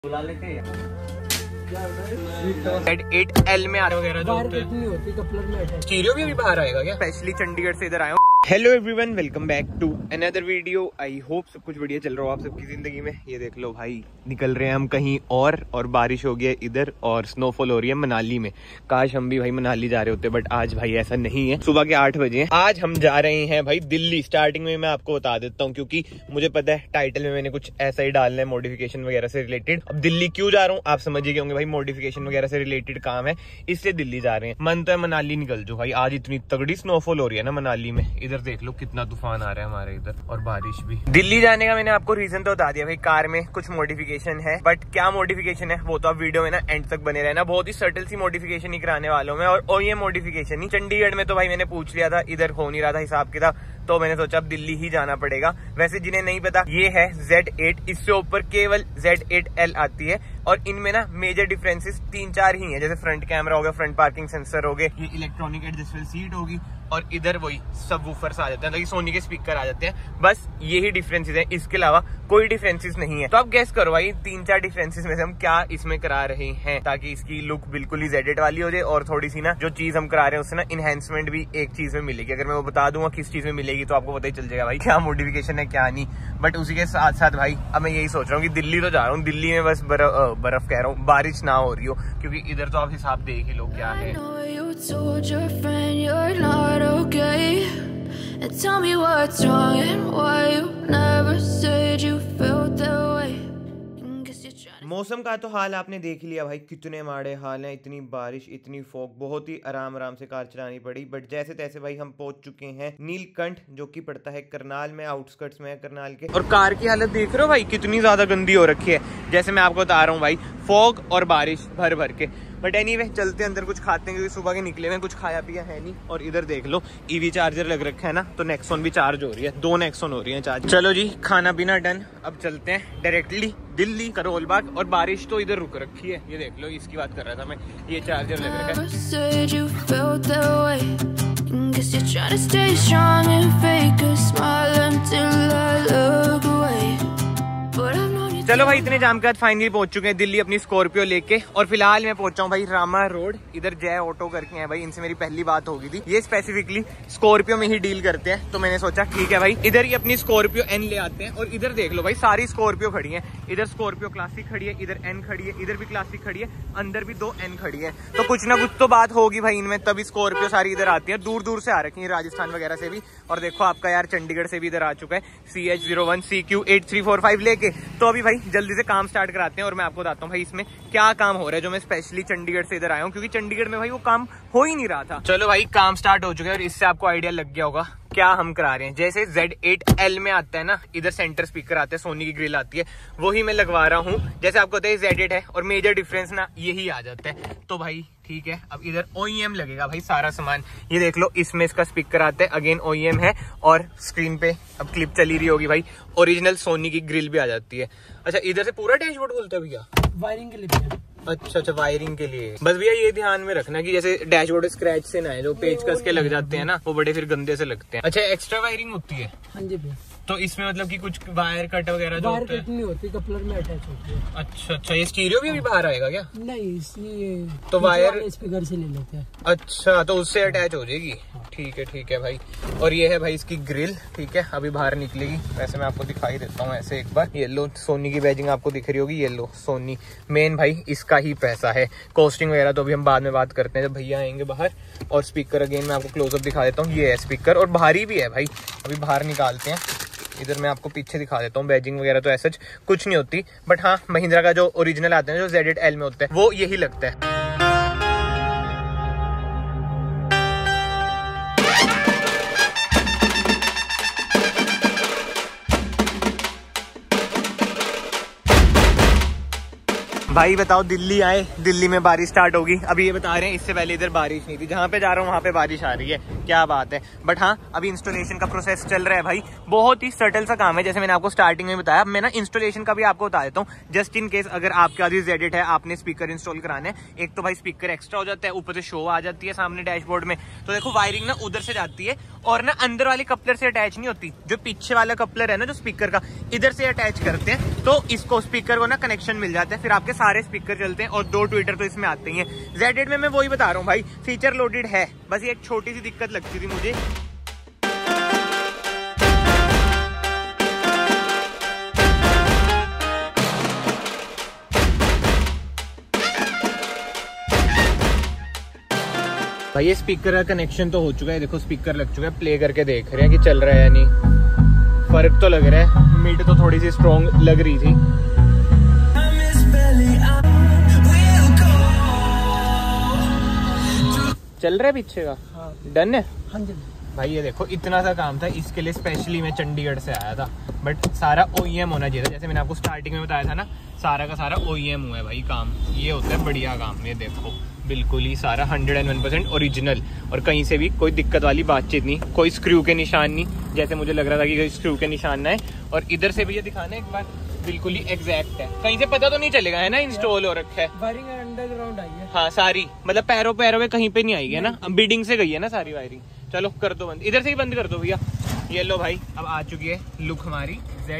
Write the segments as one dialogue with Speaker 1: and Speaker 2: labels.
Speaker 1: बुला लेते हैं
Speaker 2: Z8L में आर वगैरह जो होते हैं। स्टीरियो भी अभी बाहर आएगा क्या? स्पेशली चंडीगढ़ से इधर आया हूँ। Hello everyone, welcome back to another video. I hope सब कुछ बढ़िया चल रहा हो आप सबकी जिंदगी में। ये देख लो भाई, निकल रहे हैं हम कहीं और बारिश हो गई है इधर और स्नोफॉल हो रही है मनाली में। काश हम भी भाई मनाली जा रहे होते, बट आज भाई ऐसा नहीं है। सुबह के 8 बजे हैं। आज हम जा रहे हैं भाई दिल्ली। स्टार्टिंग में मैं आपको बता देता हूँ, क्योंकि मुझे पता है टाइटल में मैंने कुछ ऐसा ही डालना है मॉडिफिकेशन वगैरह से रिलेटेड। अब दिल्ली क्यों जा रहा हूँ आप समझ ही गए होंगे भाई, मॉडिफिकेशन वगैरह से रिलेटेड काम है, इसलिए दिल्ली जा रहे हैं। मन तो है मनाली निकल जाओ भाई, आज इतनी तगड़ी स्नोफॉल हो रही है ना मनाली में। इधर देख लो कितना तूफान आ रहा है हमारे इधर, और बारिश भी। दिल्ली जाने का मैंने आपको रीजन तो बता दिया भाई, कार में कुछ मॉडिफिकेशन है, बट क्या मॉडिफिकेशन है वो तो आप वीडियो में ना एंड तक बने रहना। बहुत ही सटल सी मॉडिफिकेशन ही कराने वालों में, और ये मॉडिफिकेशन ही चंडीगढ़ में तो भाई मैंने पूछ लिया था, इधर हो नहीं रहा था हिसाब किताब, तो मैंने सोचा अब दिल्ली ही जाना पड़ेगा। वैसे जिन्हें नहीं पता, ये है Z8, इससे ऊपर केवल Z8L आती है, और इनमें ना मेजर डिफरेंसेस 3-4 ही हैं। जैसे फ्रंट कैमरा हो गया, फ्रंट पार्किंग सेंसर हो गए, ये इलेक्ट्रॉनिक एडजस्टेबल सीट होगी, और इधर वही सबवूफर्स आ जाते हैं, मतलब सोनी के स्पीकर आ जाते हैं। बस यही डिफरेंसेस हैं, इसके अलावा कोई डिफरेंसेस नहीं है। तो आप गेस करो भाई 3-4 डिफरेंसेस में से हम क्या इसमें करा रहे हैं, ताकि इसकी लुक बिल्कुल ही Z8 वाली हो जाए, और थोड़ी सी ना जो चीज हम करा रहे हैं उससे ना इनहेंसमेंट भी एक चीज में मिलेगी। अगर मैं वो बता दूंगा किस चीज में मिलेगी तो आपको पता ही चल जाएगा भाई क्या मॉडिफिकेशन है क्या नहीं। बट उसी के साथ साथ भाई अब मैं यही सोच रहा हूँ कि दिल्ली तो जा रहा हूँ, दिल्ली में बस बर्फ कह रहा हूँ, बारिश ना हो रही हो, क्योंकि इधर तो आप हिसाब देख ही लो क्या है।
Speaker 3: And tell me what's wrong and why you never said you felt that way.
Speaker 2: मौसम का तो हाल आपने देख लिया भाई, कितने माड़े हाल हैं। इतनी बारिश, इतनी फॉग, बहुत ही आराम से कार चलानी पड़ी। बट जैसे तैसे भाई हम पहुंच चुके हैं नीलकंठ, जो कि पड़ता है करनाल में, आउटस्कर्ट्स में है करनाल के। और कार की हालत देख रहे हो भाई कितनी ज्यादा गंदी हो रखी है। जैसे मैं आपको बता रहा हूँ भाई, फॉग और बारिश भर के। बट एनीवे चलते अंदर कुछ खाते हैं, क्योंकि सुबह के निकले हुए कुछ खाया पिया है नहीं। और इधर देख लो ईवी चार्जर लग रखा है ना, तो नेक्सॉन भी चार्ज हो रही है, 2 नेक्सॉन हो रही है चार्ज। चलो जी, खाना पीना डन, अब चलते हैं डायरेक्टली दिल्ली करोल बाग। और बारिश तो इधर रुक रखी है, ये देख लो, इसकी बात कर रहा था मैं, ये चार्जर लग रखा है। चलो भाई, इतने जाम के बाद फाइनली पहुंच चुके हैं दिल्ली अपनी स्कॉर्पियो लेके। और फिलहाल मैं पहुंचा हूँ भाई रामा रोड, इधर जय ऑटो करके हैं भाई, इनसे मेरी पहली बात हो गई थी। ये स्पेसिफिकली स्कॉर्पियो में ही डील करते हैं, तो मैंने सोचा ठीक है भाई इधर ही अपनी स्कॉर्पियो एन ले आते हैं। और इधर देख लो भाई सारी स्कॉर्पियो खड़ी है, इधर स्कॉर्पियो क्लासिक खड़ी है, इधर एन खड़ी है, इधर भी क्लासिक खड़ी है, अंदर भी 2 एन खड़ी है। तो कुछ ना कुछ तो बात होगी भाई इनमें, तभी स्कॉर्पियो सारी इधर आती है। दूर दूर से आ रखी है, राजस्थान वगैरह से भी। और देखो आपका यार चंडीगढ़ से भी इधर आ चुका है CH01 CQ8345 लेके। तो अभी भाई जल्दी से काम स्टार्ट कराते हैं, और मैं आपको बताता हूँ भाई इसमें क्या काम हो रहा है, जो मैं स्पेशली चंडीगढ़ से इधर आया हूँ, क्योंकि चंडीगढ़ में भाई वो काम हो ही नहीं रहा था। चलो भाई काम स्टार्ट हो चुका है, और इससे आपको आइडिया लग गया होगा क्या हम करा रहे हैं। जैसे Z8L में आता है ना, इधर सेंटर स्पीकर आते हैं, सोनी की ग्रिल आती है, वही मैं लगवा रहा हूँ। जैसे आपको पता है Z8 है, और मेजर डिफरेंस ना यही आ जाता है। तो भाई ठीक है, अब इधर OEM लगेगा भाई सारा सामान। ये देख लो, इसमें इसका स्पीकर आता है, अगेन OEM है, और स्क्रीन पे अब क्लिप चली रही होगी भाई, ओरिजिनल सोनी की ग्रिल भी आ जाती है। अच्छा, इधर से पूरा डैशबोर्ड खुलता है भैया?
Speaker 1: वायरिंग के लिए।
Speaker 2: अच्छा, वायरिंग के लिए। बस भैया ये ध्यान में रखना कि जैसे डैशबोर्ड स्क्रैच से ना है, जो पेच कस के लग जाते हैं ना, वो बड़े फिर गंदे से लगते हैं। अच्छा, एक्स्ट्रा वायरिंग होती है?
Speaker 1: हाँ जी भैया।
Speaker 2: तो इसमें मतलब कि कुछ वायर कट वगैरह जो होता है?
Speaker 1: नहीं होती, कपलर में अटैच होती है।
Speaker 2: अच्छा, ये स्टीरियो भी अभी बाहर आएगा क्या?
Speaker 1: नहीं, इसी
Speaker 2: तो वायर
Speaker 1: स्पीकर से ले लेते हैं।
Speaker 2: अच्छा, तो उससे अटैच हो जाएगी। ठीक है भाई। और ये है भाई इसकी ग्रिल, ठीक है, अभी बाहर निकलेगी। वैसे मैं आपको दिखाई देता हूँ ऐसे एक बार। येलो सोनी की बैजिंग आपको दिख रही होगी, येलो सोनी। मेन भाई इसका ही पैसा है, कॉस्टिंग वगैरह तो अभी हम बाद में बात करते हैं जब भैया आएंगे बाहर। और स्पीकर अगेन मैं आपको क्लोजअप दिखा देता हूँ, ये है स्पीकर, और भारी भी है भाई। अभी बाहर निकालते हैं, इधर मैं आपको पीछे दिखा देता हूँ। बैजिंग वगैरह तो ऐसा कुछ नहीं होती, बट हाँ महिंद्रा का जो ओरिजिनल आता है, जो Z8L में होता है, वो यही लगता है। भाई बताओ, दिल्ली आए, दिल्ली में बारिश स्टार्ट होगी। अभी ये बता रहे हैं इससे पहले इधर बारिश नहीं थी, जहाँ पे जा रहा हूँ वहाँ पे बारिश आ रही है। क्या बात है। बट हाँ, अभी इंस्टॉलेशन का प्रोसेस चल रहा है भाई, बहुत ही सटल सा काम है, जैसे मैंने आपको स्टार्टिंग में बताया। मैं ना इंस्टॉलेशन का भी आपको बता देता हूँ, जस्ट इन केस अगर आपके आदि ZED है, आपने स्पीकर इंस्टॉल कराने हैं। एक तो भाई स्पीकर एक्स्ट्रा हो जाता है, ऊपर से शो आ जाती है सामने डैशबोर्ड में। तो देखो वायरिंग ना उधर से जाती है और ना अंदर वाले कपलर से अटैच नहीं होती, जो पीछे वाला कपलर है ना जो स्पीकर का, इधर से अटैच करते हैं, तो इसको स्पीकर को ना कनेक्शन मिल जाता है, फिर आपके सारे स्पीकर चलते हैं और 2 ट्विटर तो इसमें आते ही हैं। ZED में मैं वही बता रहा हूँ भाई, फीचर लोडेड है, बस ये एक छोटी सी दिक्कत लगती थी मुझे। भाई ये स्पीकर का कनेक्शन तो हो चुका है, देखो स्पीकर लग चुका है, प्ले करके देख रहे हैं कि चल रहा है या नहीं। फर्क तो लग रहा है, मिड तो थोड़ी सी स्ट्रॉन्ग लग रही थी। चल रहा है पीछे का?
Speaker 1: हाँ।
Speaker 2: डन है?
Speaker 1: हाँ जी
Speaker 2: भाई ये देखो, इतना सा काम था, इसके लिए स्पेशली मैं चंडीगढ़ से आया था, बट सारा OEM होना चाहिए था, जैसे मैंने आपको स्टार्टिंग में बताया था ना, सारा का सारा OEM हुआ है भाई काम। ये होता है बढ़िया काम, ये देखो बिल्कुल ही सारा 101% ओरिजिनल, और कहीं से भी कोई दिक्कत वाली बातचीत नहीं, कोई स्क्रू के निशान नहीं, जैसे मुझे लग रहा था कि कोई स्क्रू के निशान ना है। और इधर से भी ये दिखाना एक बार, बिल्कुल ही एग्जैक्ट है, कहीं से पता तो नहीं चलेगा है ना इंस्टॉल हो रखा है।
Speaker 1: वायरिंग अंडरग्राउंड आई है।
Speaker 2: हाँ सारी, मतलब पैरों में कहीं पे नहीं आई है ना, बिल्डिंग से गई है ना सारी वायरिंग। चलो कर दो बंद, इधर से ही बंद कर दो भैया। ये लो भाई, अब आ चुकी है लुक हमारी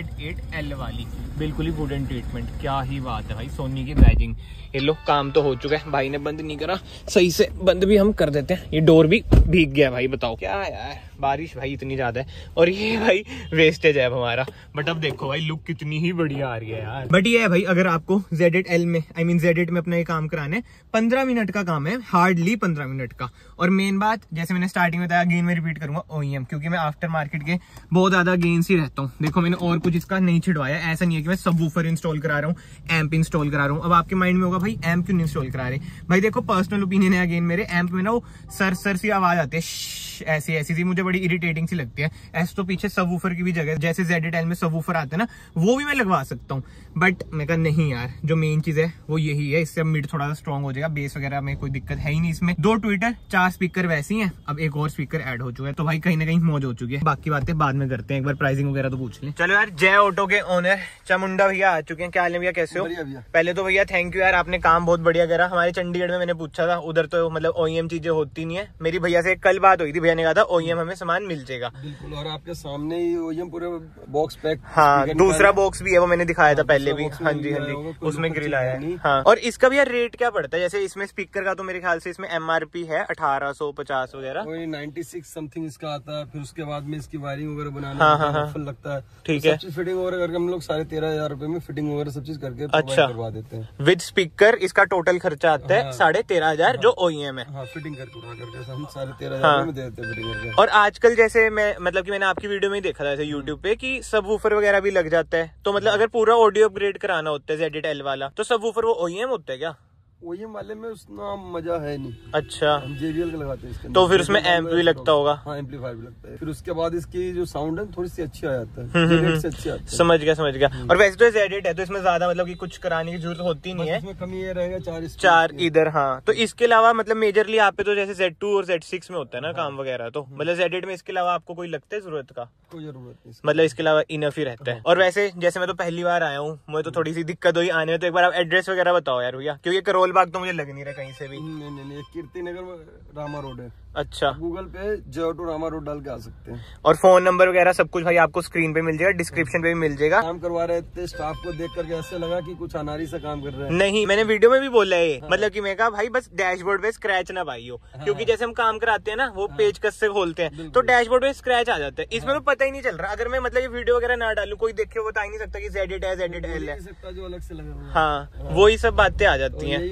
Speaker 2: Z8L वाली, बिल्कुल ही वुडन ट्रीटमेंट, क्या ही बात है भाई, सोनी की बैजिंग। ये लो काम तो हो चुका है, भाई ने बंद नहीं करा सही से, बंद भी हम कर देते हैं। ये डोर भी भीग गया भाई, बताओ क्या यार, बारिश भाई इतनी ज्यादा है, और ये भाई वेस्टेज है अब हमारा। बट अब देखो भाई लुक कितनी ही बढ़िया आ रही है यार। बट ये है भाई, अगर आपको Z8L में, I mean Z8 में अपना ये काम कराना है, 15 मिनट का काम है, हार्डली 15 मिनट का। और मेन बात, जैसे मैंने स्टार्टिंग में बताया, अगेन मैं रिपीट करूंगा, OEM, क्योंकि मैं आफ्टर मार्केट के बहुत ज्यादा अगेंस्ट ही रहता हूँ। देखो मैंने और कुछ इसका नहीं छिड़वाया, ऐसा नहीं है कि मैं सबवूफर इंस्टॉल करा रहा हूँ, एम्प इंस्टॉल करा रहा हूँ। अब आपके माइंड में होगा भाई एम्प क्यों नहीं इंस्टॉल करा रहे? भाई देखो पर्सनल ओपिनियन है अगेन मेरे, एम्प में ना वो सर सी आवाज आती है, ऐसी ऐसी सी, मुझे बड़ी इरिटेटिंग सी लगती है। ऐसे तो पीछे सबवूफर की भी जगह, जैसे Z8L में सबवूफर आते हैं ना, वो भी मैं लगवा सकता हूँ, बट मैं कहा नहीं यार, जो मेन चीज है वो यही है, इससे मिड थोड़ा सा स्ट्रॉन्ग हो जाएगा, बेस वगैरह में कोई दिक्कत है ही नहीं इसमें। 2 ट्विटर 4 स्पीकर वैसे ही हैं, अब एक और स्पीकर ऐड हो चुका है, तो भाई कहीं ना कहीं मौज हो चुकी है। बाकी बातें बाद में करते हैं, एक बार प्राइसिंग वगैरह तो पूछ लें। चलो यार, जय ऑटो के ओनर चामुंडा भैया आ चुके हैं। क्या हाल है भैया, कैसे हो? पहले तो भैया थैंक यू यार, आपने काम बहुत बढ़िया करा। हमारे चंडीगढ़ में मैंने पूछा था, उधर तो मतलब OEM चीजें होती नहीं है। मेरी भैया से कल बात हुई थी, भैया ने कहा था OEM हमें सामान मिल जाएगा।
Speaker 4: बिल्कुल, और आपके सामने ही OEM पूरे बॉक्स पैक।
Speaker 2: हाँ, दूसरा बॉक्स भी है, वो मैंने दिखाया था पहले भी। हाँ जी हाँ जी, उसमें ग्रिल आया है। हाँ, और इसका भी यार रेट क्या पड़ता है? जैसे इसमें स्पीकर का तो मेरे ख्याल से इसमें MRP है 1850 वगैरह,
Speaker 4: 96 समथिंग इसका आता है। फिर उसके बाद में इसकी वायरिंग वगैरह बनाना फुल लगता है।
Speaker 2: ठीक है,
Speaker 4: फिटिंग वगैरह करके हम लोग 13,500 रुपए में फिटिंग वगैरह सब चीज करके करवा देते हैं।
Speaker 2: विद स्पीकर इसका टोटल खर्चा आता है 13,500 जो OEM है।
Speaker 4: हाँ, फिटिंग करके हम 13,500 में दे देते हैं फिटिंग करके।
Speaker 2: और आजकल जैसे मैं मतलब कि मैंने आपकी वीडियो में ही देखा था ऐसे YouTube पे कि सबवूफर वगैरह भी लग जाता है, तो मतलब अगर पूरा ऑडियो अपग्रेड कराना होता है Z8L वाला, तो सबवूफर वो OEM होता है क्या?
Speaker 4: OEM वाले में उतना मजा है नहीं।
Speaker 2: अच्छा,
Speaker 4: हम JBL का लगाते हैं इसके,
Speaker 2: तो फिर उसमें एम्प भी लगता होगा।
Speaker 4: हाँ, एम्पलीफायर भी लगता है। फिर उसके बाद इसकी जो साउंड है थोड़ी सी अच्छी आ जाता है, से अच्छी आती है। समझ
Speaker 2: गया। और वैसे तो Z8 है, तो इसमें ज्यादा मतलब कि कुछ कराने की जरूरत होती नहीं है।
Speaker 4: इसमें कमी ये रहेगा
Speaker 2: 4 इधर। हाँ, तो इसके अलावा मतलब मेजरली आप पे तो जैसे Z2 और Z6 में होता है ना काम वगैरह, तो मतलब Z8 में इसके अलावा आपको कोई लगता है जरूरत का?
Speaker 4: कोई जरूरत नहीं,
Speaker 2: मतलब इसके अलावा इनफ ही रहता है। और वैसे जैसे मैं तो पहली बार आया हूँ, मुझे तो थोड़ी सी दिक्कत हुई आने में, तो एक बार आप एड्रेस वगैरह बताओ यार भैया, क्योंकि करोल बाग तो मुझे लग नहीं रहा कहीं से भी।
Speaker 4: नहीं, कीर्ति नगर रामा रोड है।
Speaker 2: अच्छा,
Speaker 4: गूगल पे J2 रामा रोड डाल के आ सकते हैं।
Speaker 2: और फोन नंबर वगैरह सब कुछ भाई आपको स्क्रीन पे मिल जाएगा, डिस्क्रिप्शन पे भी मिल जाएगा।
Speaker 4: काम करवा रहे थे, स्टाफ को देख करके ऐसे लगा कि कुछ अनारी सा काम कर रहे हैं।
Speaker 2: नहीं, मैंने वीडियो में भी बोला है, मतलब कि मैं कहा भाई बस डैशबोर्ड पे स्क्रैच ना पाई हो, क्योंकि जैसे हम काम कराते हैं ना, वो पेज कस से खोलते हैं तो डैशबोर्ड पे स्क्रैच आ जाता है। इसमें तो पता ही नहीं चल रहा, अगर मैं मतलब ये वीडियो वगैरह ना डालूं, कोई देख के बता ही नहीं सकता कि Z8 है Z8L है,
Speaker 4: जो अलग से लगा।
Speaker 2: हाँ, वही सब बातें आ जाती हैं।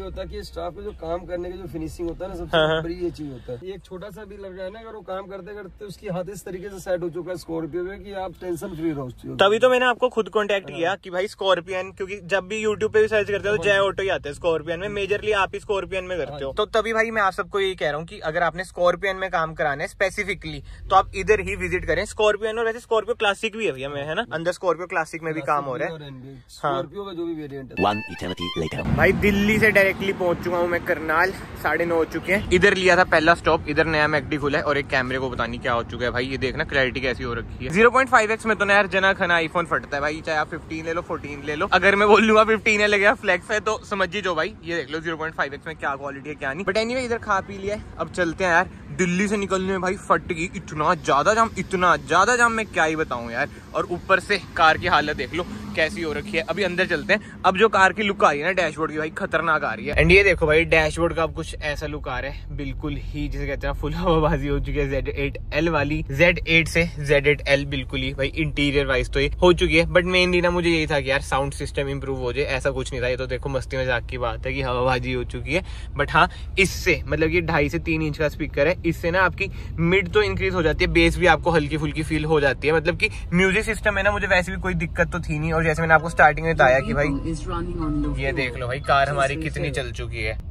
Speaker 4: होता है कि स्टाफ का जो काम करने का जो फिनिशिंग होता है ना, सबसे बड़ी ये चीज होता है। एक छोटा सा भी लग रहा है ना, अगर वो काम करते करते उसकी हाथ इस तरीके से सेट हो चुका है स्कॉर्पियो में कि आप टेंशन फ्री रहो।
Speaker 2: तभी तो मैंने आपको खुद कांटेक्ट किया कि भाई स्कॉर्पियन, क्योंकि जब भी यूट्यूब पे भी सर्च करते हो तो जय ऑटो ही आते हैं स्कॉर्पियन में, मेजरली आप ही स्कॉर्पियन में करते हो। तो तभी भाई मैं आप सबको यही कह रहा हूँ कि अगर आपने स्कॉर्पियन में काम कराना है स्पेसिफिकली तो आप इधर ही विजिट करें स्कॉर्पियन। और वैसे स्कॉर्पियो क्लासिक भी है भैया में, है ना, अंदर स्कॉर्पियो क्लासिक में भी काम हो रहा है।
Speaker 4: स्कॉर्पियो का जो भी वेरिएंट है।
Speaker 5: 1 eternity later.
Speaker 2: भाई दिल्ली से डायरेक्टली पहुंच चुका हूँ मैं करनाल, 9:30 हो चुके हैं। इधर लिया था पहला स्टॉप, इधर नया मैकडी खुला है और एक कैमरे को पता नहीं क्या हो चुका है भाई, ये देखना क्लैरिटी कैसी हो रखी है। 0.5x में तो ना यार जना खना आईफोन फटता है भाई, चाहे आप 15 ले लो 14 ले लो। अगर मैं बोल लूंगा 15 है लगे फ्लैक्स है तो समझ ही जो भाई, ये देख लो 0.5x में क्या क्वालिटी है क्या नहीं। बट एनीवे इधर खा पी लिया है, अब चलते हैं यार। दिल्ली से निकलने में भाई फट गई, इतना ज्यादा जाम मैं क्या ही बताऊं यार। और ऊपर से कार की हालत देख लो कैसी हो रखी है। अभी अंदर चलते हैं। अब जो कार की लुक आ रही है ना डैशबोर्ड की भाई खतरनाक आ रही है। एंड ये देखो भाई डैशबोर्ड का अब कुछ ऐसा लुक आ रहा है, बिल्कुल ही जिसे कहते हैं फुल हवाबाजी हो चुकी है Z8L वाली, Z8 से Z8L बिल्कुल ही भाई इंटीरियर वाइज तो ये हो चुकी है। बट मेनली ना मुझे यही था कि यार साउंड सिस्टम इंप्रूव हो जाए, ऐसा कुछ नहीं था। ये तो देखो मस्ती मजाक की बात है कि हवाबाजी हो चुकी है। बट हाँ, इससे मतलब ये 2.5 से 3 इंच का स्पीकर है, इससे ना आपकी मिड तो इंक्रीज हो जाती है, बेस भी आपको हल्की फुल्की फील हो जाती है। मतलब कि म्यूजिक सिस्टम है ना, मुझे वैसे भी कोई दिक्कत तो थी नहीं। और जैसे मैंने आपको स्टार्टिंग में बताया कि भाई ये देख लो भाई कार हमारी कितनी चल चुकी है,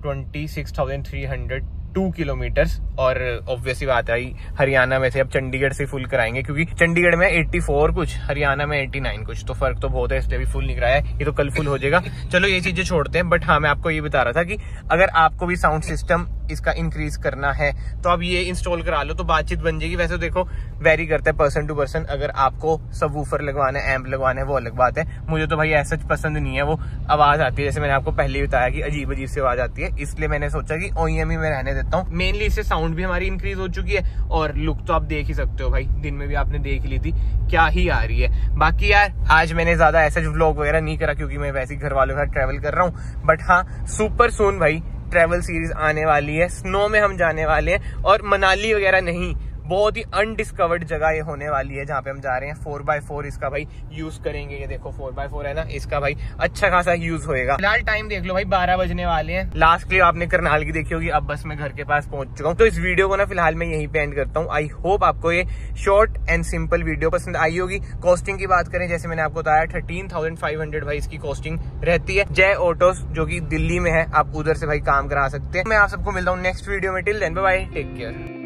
Speaker 2: 26,302 किलोमीटर्स। और ऑब्वियसली बात है हरियाणा में थे, अब चंडीगढ़ से फुल कराएंगे क्योंकि चंडीगढ़ में 84 कुछ, हरियाणा में 89 कुछ, तो फर्क तो बहुत है, इसलिए भी फुल नहीं कराया है। ये तो कल फुल हो जाएगा। चलो ये चीजें छोड़ते हैं। बट हाँ, मैं आपको ये बता रहा था कि अगर आपको भी साउंड सिस्टम इसका इंक्रीज करना है तो आप ये इंस्टॉल करा लो तो बातचीत बन जाएगी। वैसे देखो वेरी करता है पर्सन टू पर्सन, अगर आपको सबवूफर लगवाना है, एम्प लगवाना है, वो अलग बात है। मुझे तो भाई ऐसा पसंद नहीं है, वो आवाज आती है जैसे मैंने आपको पहले ही बताया कि अजीब अजीब सी आवाज आती है, इसलिए मैंने सोचा कि OEM ही में रहने देता हूँ। मेनली इससे साउंड भी हमारी इंक्रीज हो चुकी है और लुक तो आप देख ही सकते हो भाई, दिन में भी आपने देख ली थी क्या ही आ रही है। बाकी यार आज मैंने ज्यादा ऐसा व्लॉग वगैरह नहीं करा क्योंकि मैं वैसे ही घर वालों के साथ ट्रेवल कर रहा हूँ। बट हाँ, सुपर सून भाई ट्रैवल सीरीज आने वाली है, स्नो में हम जाने वाले हैं और मनाली वगैरह नहीं, बहुत ही अनडिस्कवर्ड जगह ये होने वाली है जहाँ पे हम जा रहे हैं। 4x4 इसका भाई यूज करेंगे, ये देखो 4x4 है ना, इसका भाई अच्छा खासा यूज होएगा। फिलहाल टाइम देख लो भाई 12 बजने वाले हैं। लास्ट क्लिप आपने करनाल की देखी होगी, अब बस मैं घर के पास पहुंच चुका हूँ। तो इस वीडियो को ना फिलहाल मैं यहीं पे एंड करता हूँ। आई होप आपको ये शॉर्ट एंड सिंपल वीडियो पसंद आई होगी। कॉस्टिंग की बात करें, जैसे मैंने आपको बताया 13,500 भाई इसकी कॉस्टिंग रहती है। जय ऑटोस जो की दिल्ली में है, आप उधर से भाई काम करा सकते हैं। मैं आप सबको मिलता हूँ नेक्स्ट वीडियो में। Till then bye bye, take care.